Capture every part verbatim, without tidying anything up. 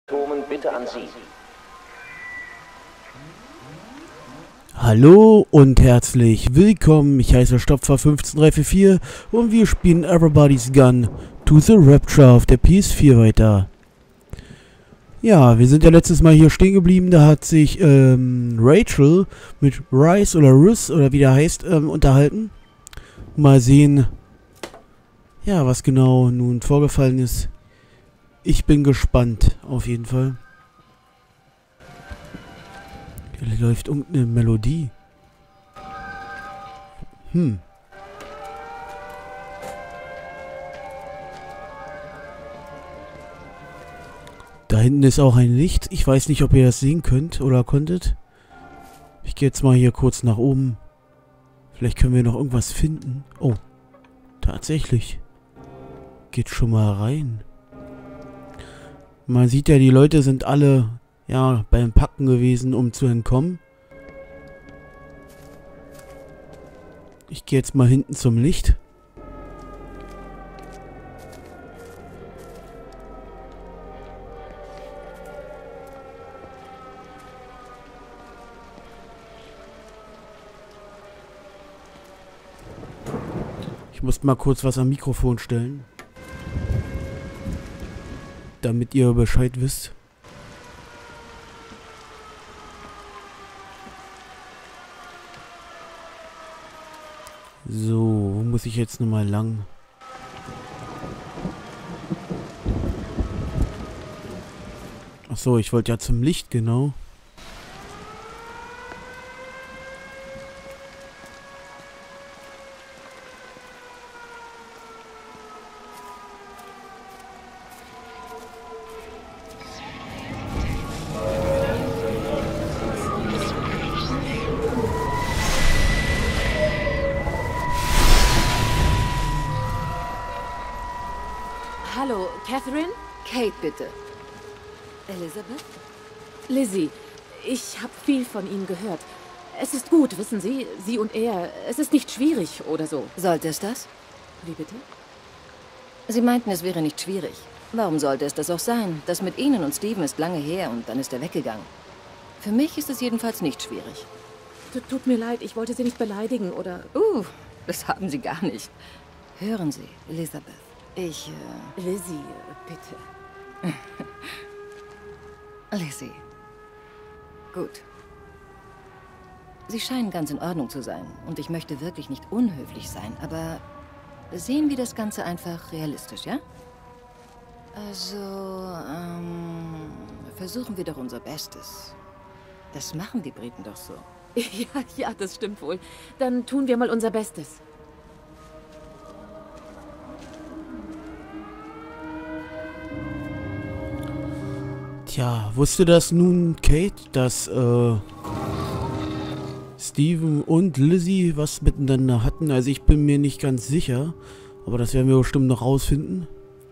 Tomen bitte an Sie. Hallo und herzlich willkommen, ich heiße Stopfer eins fünf drei vier vier und wir spielen Everybody's Gun to the Rapture auf der P S vier weiter. Ja, wir sind ja letztes Mal hier stehen geblieben, da hat sich ähm, Rachel mit Rice oder Riss oder wie der heißt, ähm, unterhalten. Mal sehen, ja, was genau nun vorgefallen ist. Ich bin gespannt, auf jeden Fall. Hier läuft irgendeine Melodie. Hm. Da hinten ist auch ein Licht. Ich weiß nicht, ob ihr das sehen könnt oder konntet. Ich gehe jetzt mal hier kurz nach oben. Vielleicht können wir noch irgendwas finden. Oh, tatsächlich. Geht schon mal rein. Man sieht ja, die Leute sind alle, ja, beim Packen gewesen, um zu entkommen. Ich gehe jetzt mal hinten zum Licht. Ich muss mal kurz was am Mikrofon stellen, damit ihr Bescheid wisst. So, wo muss ich jetzt nochmal lang? Ach so, ich wollte ja zum Licht, genau. Hallo, Catherine? Kate, bitte. Elizabeth? Lizzie, ich habe viel von Ihnen gehört. Es ist gut, wissen Sie, Sie und er, es ist nicht schwierig oder so. Sollte es das? Wie bitte? Sie meinten, es wäre nicht schwierig. Warum sollte es das auch sein? Das mit Ihnen und Steven ist lange her und dann ist er weggegangen. Für mich ist es jedenfalls nicht schwierig. T- Tut mir leid, ich wollte Sie nicht beleidigen oder... Uh, das haben Sie gar nicht. Hören Sie, Elizabeth. Ich, äh... Lizzie, bitte. Lizzie. Gut. Sie scheinen ganz in Ordnung zu sein. Und ich möchte wirklich nicht unhöflich sein, aber sehen wir das Ganze einfach realistisch, ja? Also, ähm, versuchen wir doch unser Bestes. Das machen die Briten doch so. Ja, ja, das stimmt wohl. Dann tun wir mal unser Bestes. Tja, wusste das nun Kate, dass äh, Steven und Lizzie was miteinander hatten? Also ich bin mir nicht ganz sicher, aber das werden wir bestimmt noch rausfinden.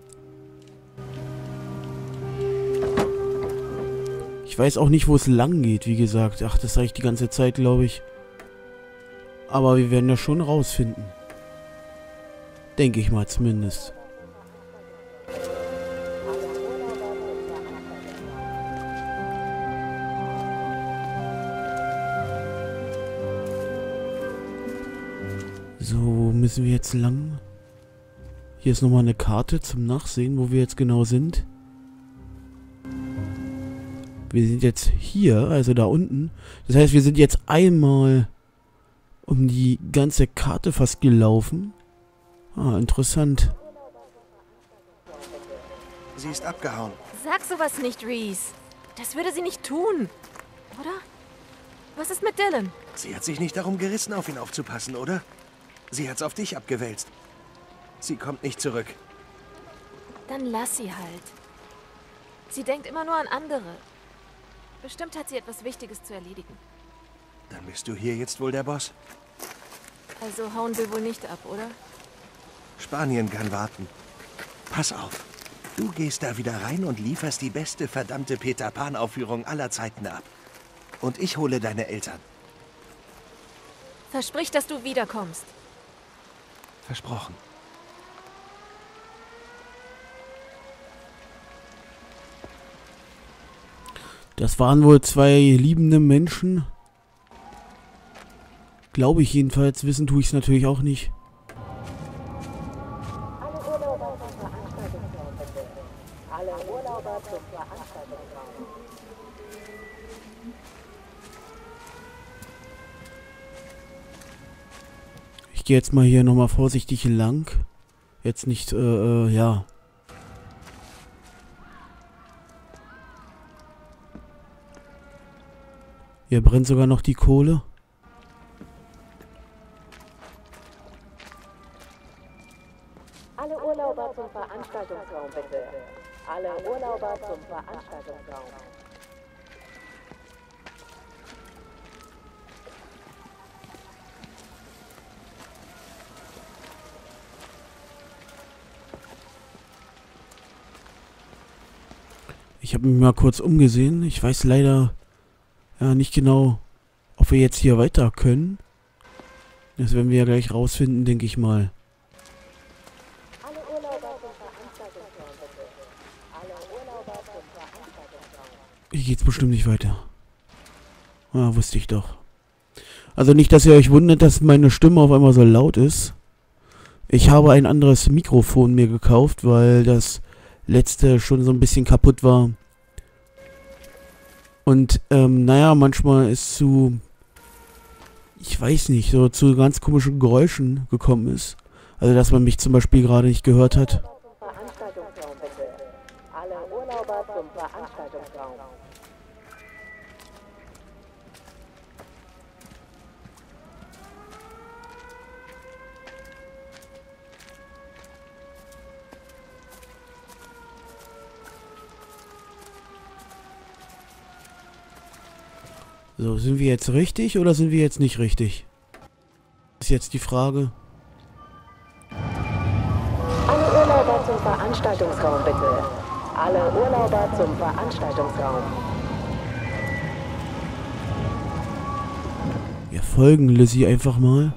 Ich weiß auch nicht, wo es lang geht, wie gesagt. Ach, das sage ich die ganze Zeit, glaube ich. Aber wir werden das schon rausfinden. Denke ich mal zumindest. So, wo müssen wir jetzt lang? Hier ist nochmal eine Karte zum Nachsehen, wo wir jetzt genau sind. Wir sind jetzt hier, also da unten. Das heißt, wir sind jetzt einmal um die ganze Karte fast gelaufen. Ah, interessant. Sie ist abgehauen. Sag sowas nicht, Reese. Das würde sie nicht tun. Oder? Was ist mit Dylan? Sie hat sich nicht darum gerissen, auf ihn aufzupassen, oder? Sie hat's auf dich abgewälzt. Sie kommt nicht zurück. Dann lass sie halt. Sie denkt immer nur an andere. Bestimmt hat sie etwas Wichtiges zu erledigen. Dann bist du hier jetzt wohl der Boss. Also hauen wir wohl nicht ab, oder? Spanien kann warten. Pass auf. Du gehst da wieder rein und lieferst die beste verdammte Peter Pan-Aufführung aller Zeiten ab. Und ich hole deine Eltern. Versprich, dass du wiederkommst. Versprochen. Das waren wohl zwei liebende Menschen. Glaube ich jedenfalls. Wissen tue ich es natürlich auch nicht. Alle Urlauber zum Veranstaltungsraum bitte. Alle Urlauber zum Veranstaltungsraum. Ich gehe jetzt mal hier nochmal vorsichtig lang. Jetzt nicht, äh, äh, ja. Hier brennt sogar noch die Kohle. Alle Urlauber zum Veranstaltungsraum bitte. Alle Urlauber zum Veranstaltungsraum. Ich habe mich mal kurz umgesehen. Ich weiß leider ja nicht genau, ob wir jetzt hier weiter können. Das werden wir ja gleich rausfinden, denke ich mal. Alle Urlauber zum Veranstaltungsraum bitte. Alle Urlauber zum Veranstaltungsraum. Hier geht's bestimmt nicht weiter. Ah, wusste ich doch. Also nicht, dass ihr euch wundert, dass meine Stimme auf einmal so laut ist. Ich habe ein anderes Mikrofon mir gekauft, weil das letzte schon so ein bisschen kaputt war. Und, ähm, naja, manchmal ist zu, ich weiß nicht, so zu ganz komischen Geräuschen gekommen ist. Also, dass man mich zum Beispiel gerade nicht gehört hat. Zum Veranstaltungsraum bitte. Alle Urlauber zum Veranstaltungsraum. So, sind wir jetzt richtig oder sind wir jetzt nicht richtig? Ist jetzt die Frage. Alle Urlauber zum Veranstaltungsraum bitte. Alle Urlauber zum Veranstaltungsraum. Wir folgen Lizzie einfach mal.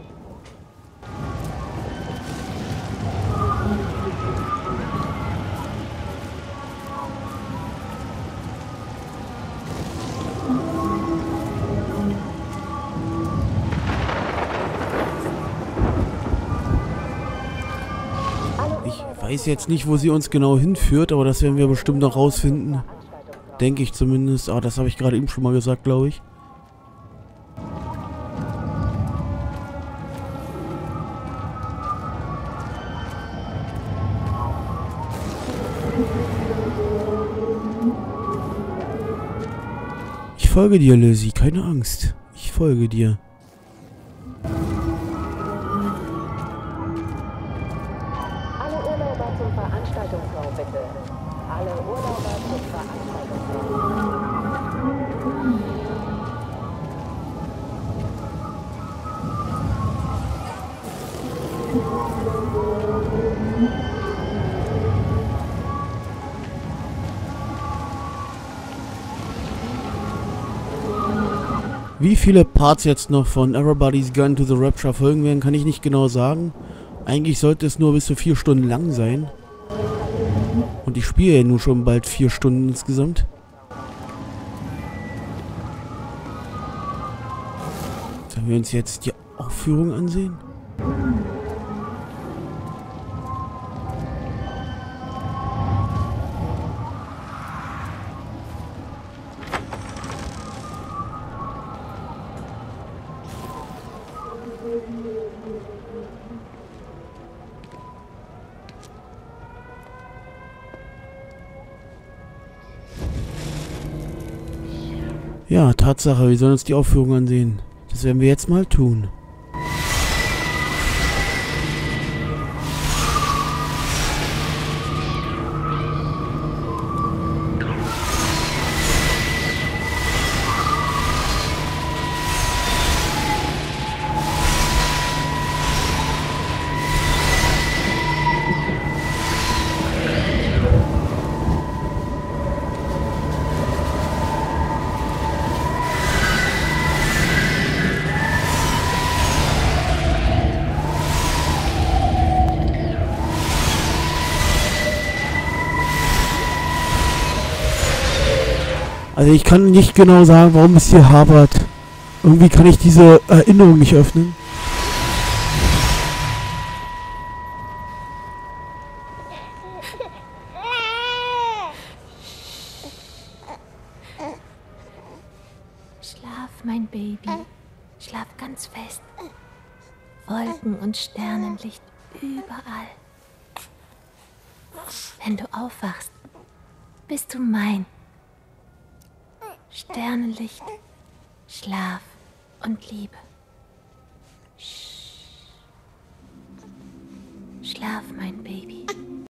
Ich weiß jetzt nicht, wo sie uns genau hinführt, aber das werden wir bestimmt noch rausfinden. Denke ich zumindest. Ah, das habe ich gerade eben schon mal gesagt, glaube ich. Ich folge dir, Lizzie. Keine Angst. Ich folge dir. Alle Urlauber zum Veranstaltungsraum bitte. Alle Urlauber zum Veranstaltungsraum. Wie viele Parts jetzt noch von Everybody's Gun to the Rapture folgen werden, kann ich nicht genau sagen. Eigentlich sollte es nur bis zu vier Stunden lang sein. Und ich spiele ja nun schon bald vier Stunden insgesamt. Sollen wir uns jetzt die Aufführung ansehen? Ja, Tatsache, wir sollen uns die Aufführung ansehen. Das werden wir jetzt mal tun. Also ich kann nicht genau sagen, warum es hier hapert. Irgendwie kann ich diese Erinnerung nicht öffnen. Schlaf, mein Baby. Schlaf ganz fest. Wolken und Sternenlicht überall. Wenn du aufwachst, bist du mein. Sternenlicht, Schlaf und Liebe. Schlaf, mein Baby.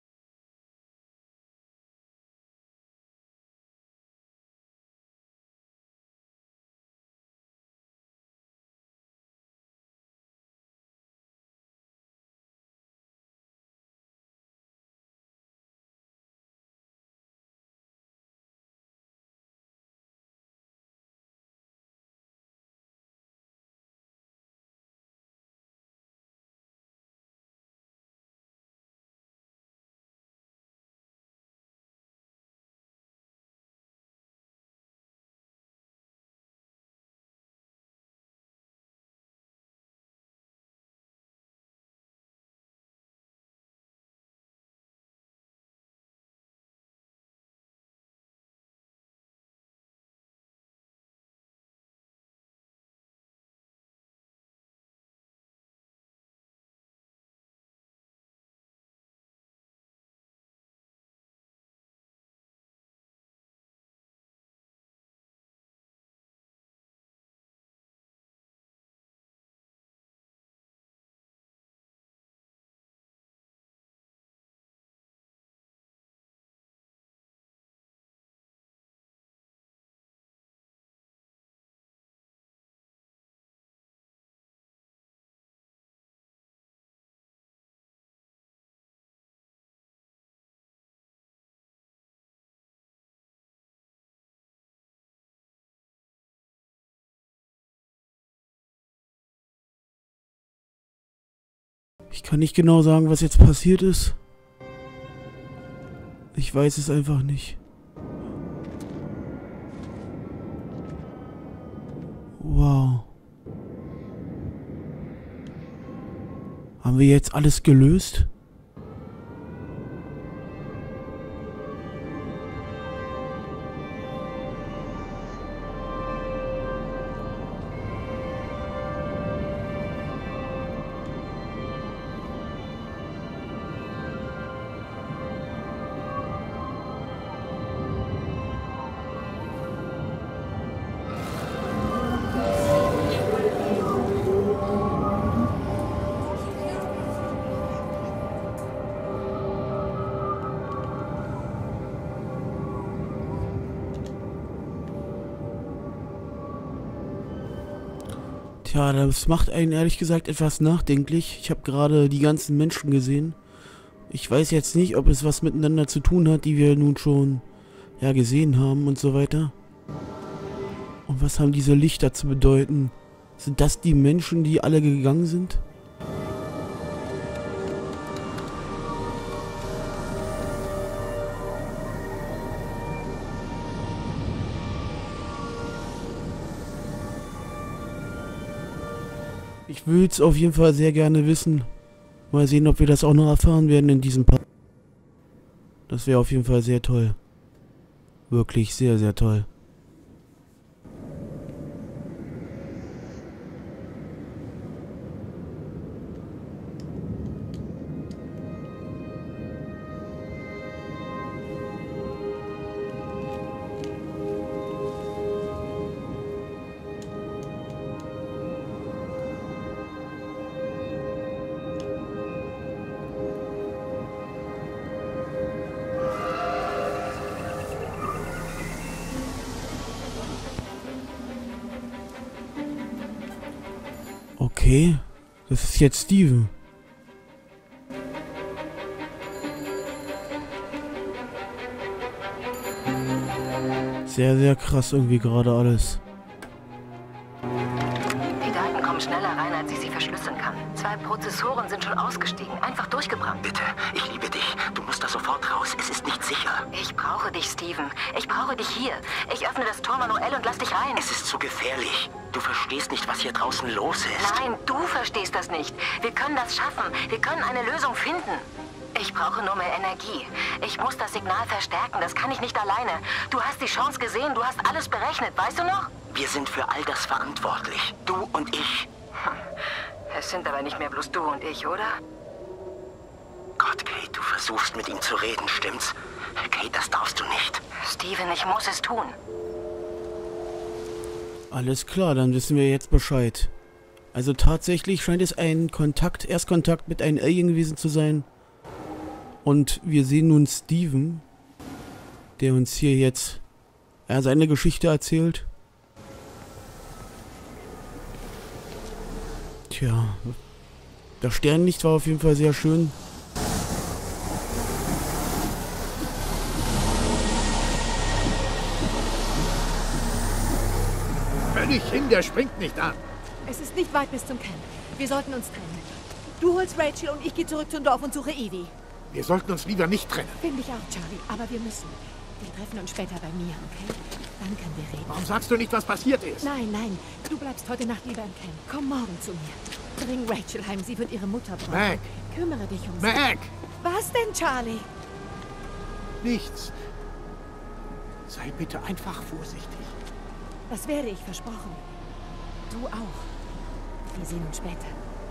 Ich kann nicht genau sagen, was jetzt passiert ist. Ich weiß es einfach nicht. Wow. Haben wir jetzt alles gelöst? Tja, das macht einen ehrlich gesagt etwas nachdenklich. Ich habe gerade die ganzen Menschen gesehen. Ich weiß jetzt nicht, ob es was miteinander zu tun hat, die wir nun schon ja gesehen haben und so weiter. Und was haben diese Lichter zu bedeuten? Sind das die Menschen, die alle gegangen sind? Ich würde es auf jeden Fall sehr gerne wissen. Mal sehen, ob wir das auch noch erfahren werden in diesem Part. Das wäre auf jeden Fall sehr toll. Wirklich sehr, sehr toll. Okay, das ist jetzt Steven. Sehr, sehr krass irgendwie gerade alles. Die Daten kommen schneller rein, als ich sie verschlüsseln kann. Zwei Prozessoren sind schon ausgestiegen, einfach durchgebrannt. Bitte, ich liebe dich. Du musst da sofort raus. Es ist nicht sicher. Ich brauche dich, Steven. Ich brauche dich hier. Ich öffne das Tor manuell und lass dich rein. Es ist zu gefährlich. Du verstehst nicht, was hier draußen los ist. Nein, du verstehst das nicht. Wir können das schaffen. Wir können eine Lösung finden. Ich brauche nur mehr Energie. Ich muss das Signal verstärken. Das kann ich nicht alleine. Du hast die Chance gesehen. Du hast alles berechnet. Weißt du noch? Wir sind für all das verantwortlich. Du und ich. Es sind aber nicht mehr bloß du und ich, oder? Gott, Kate, du versuchst mit ihm zu reden, stimmt's? Kate, das darfst du nicht. Steven, ich muss es tun. Alles klar, dann wissen wir jetzt Bescheid. Also tatsächlich scheint es ein Kontakt, Erstkontakt mit einem Alien gewesen zu sein. Und wir sehen nun Steven, der uns hier jetzt ja, seine Geschichte erzählt. Tja, das Sternlicht war auf jeden Fall sehr schön. Hör nicht hin, der springt nicht an. Es ist nicht weit bis zum Camp. Wir sollten uns trennen. Du holst Rachel und ich gehe zurück zum Dorf und suche Evie. Wir sollten uns lieber nicht trennen. Finde ich auch, Charlie. Aber wir müssen. Wir treffen uns später bei mir, okay? Dann können wir reden. Warum sagst du nicht, was passiert ist? Nein, nein. Du bleibst heute Nacht lieber im Camp. Komm morgen zu mir. Bring Rachel heim. Sie wird ihre Mutter brauchen. Mac! Kümmere dich um sie. Mac! Was denn, Charlie? Nichts. Sei bitte einfach vorsichtig. Das werde ich, versprochen. Du auch. Wir sehen uns später.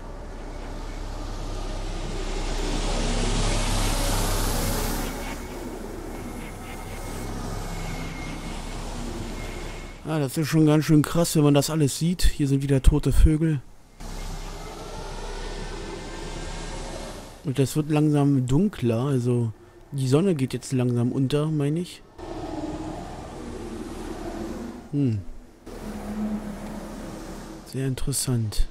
Ah, das ist schon ganz schön krass, wenn man das alles sieht. Hier sind wieder tote Vögel. Und das wird langsam dunkler, also die Sonne geht jetzt langsam unter, meine ich. Hm. Sehr interessant.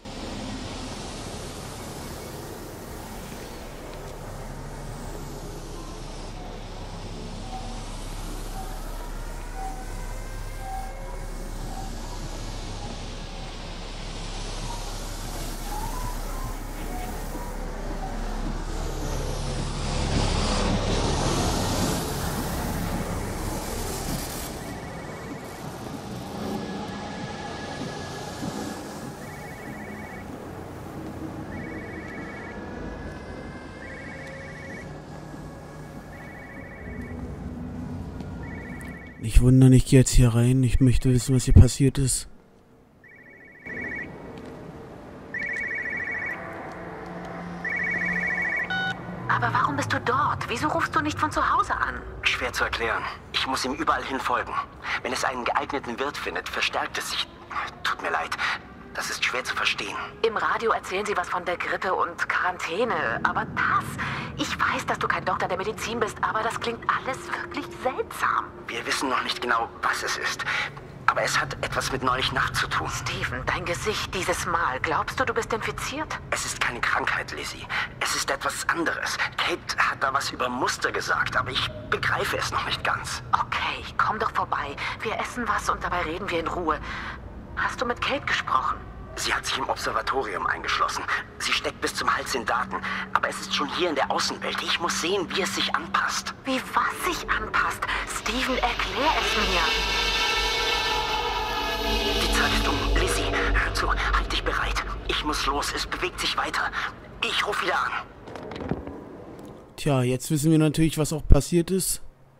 Nicht wundern, ich gehe jetzt hier rein. Ich möchte wissen, was hier passiert ist. Aber warum bist du dort? Wieso rufst du nicht von zu Hause an? Schwer zu erklären. Ich muss ihm überall hin folgen. Wenn es einen geeigneten Wirt findet, verstärkt es sich. Tut mir leid. Das ist schwer zu verstehen. Im Radio erzählen sie was von der Grippe und Quarantäne. Aber das... Ich weiß, dass du kein Doktor der Medizin bist, aber das klingt alles wirklich seltsam. Wir wissen noch nicht genau, was es ist. Aber es hat etwas mit neulich Nacht zu tun. Steven, dein Gesicht dieses Mal. Glaubst du, du bist infiziert? Es ist keine Krankheit, Lizzie. Es ist etwas anderes. Kate hat da was über Muster gesagt, aber ich begreife es noch nicht ganz. Okay, komm doch vorbei. Wir essen was und dabei reden wir in Ruhe. Hast du mit Kate gesprochen? Sie hat sich im Observatorium eingeschlossen. Sie steckt bis zum Hals in Daten. Aber es ist schon hier in der Außenwelt. Ich muss sehen, wie es sich anpasst. Wie was sich anpasst? Steven, erklär es mir. Die Zeit ist um. Lizzie, hör zu. Halt dich bereit. Ich muss los. Es bewegt sich weiter. Ich rufe wieder an. Tja, jetzt wissen wir natürlich, was auch passiert ist.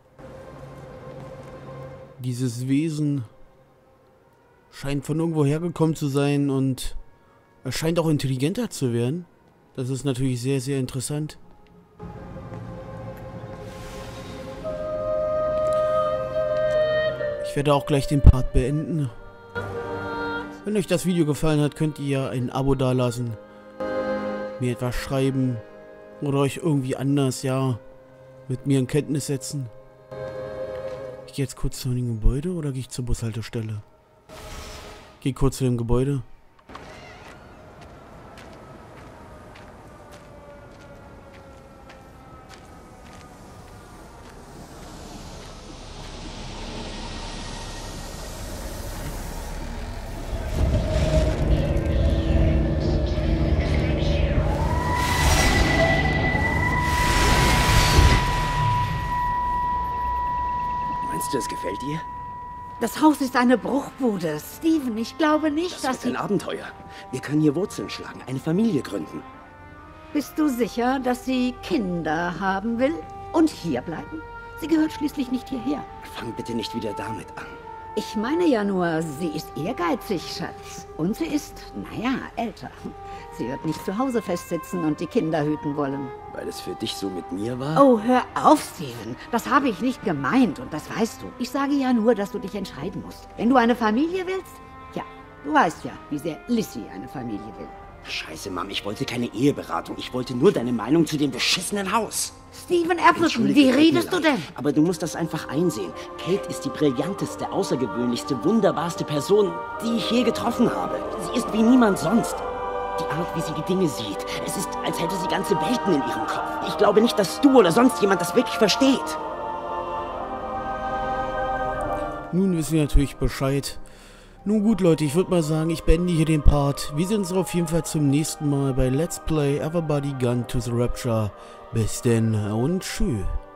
Dieses Wesen scheint von irgendwo hergekommen zu sein und er scheint auch intelligenter zu werden. Das ist natürlich sehr, sehr interessant. Ich werde auch gleich den Part beenden. Wenn euch das Video gefallen hat, könnt ihr ja ein Abo dalassen, mir etwas schreiben oder euch irgendwie anders, ja, mit mir in Kenntnis setzen. Ich gehe jetzt kurz zu dem Gebäude oder gehe ich zur Bushaltestelle? Geh kurz zu dem Gebäude. du, es gefällt dir? Das Haus ist eine Bruchbude. Steven, ich glaube nicht, Das dass wird sie... ein Abenteuer. Wir können hier Wurzeln schlagen, eine Familie gründen. Bist du sicher, dass sie Kinder haben will und hier bleiben? Sie gehört schließlich nicht hierher. Fang bitte nicht wieder damit an. Ich meine ja nur, sie ist ehrgeizig, Schatz. Und sie ist, naja, älter. Sie wird nicht zu Hause festsitzen und die Kinder hüten wollen. Weil es für dich so mit mir war? Oh, hör auf, Steven. Das habe ich nicht gemeint und das weißt du. Ich sage ja nur, dass du dich entscheiden musst. Wenn du eine Familie willst, ja, du weißt ja, wie sehr Lissy eine Familie will. Scheiße, Mom, ich wollte keine Eheberatung. Ich wollte nur deine Meinung zu dem beschissenen Haus. Steven Appleton, Entschuldige, wie tut mir redest du leid, denn? Aber du musst das einfach einsehen. Kate ist die brillanteste, außergewöhnlichste, wunderbarste Person, die ich je getroffen habe. Sie ist wie niemand sonst. Die Art, wie sie die Dinge sieht. Es ist, als hätte sie ganze Welten in ihrem Kopf. Ich glaube nicht, dass du oder sonst jemand das wirklich versteht. Nun wissen wir natürlich Bescheid. Nun gut, Leute, ich würde mal sagen, ich beende hier den Part. Wir sehen uns auf jeden Fall zum nächsten Mal bei Let's Play Everybody Gun to the Rapture. Bis denn und tschüss.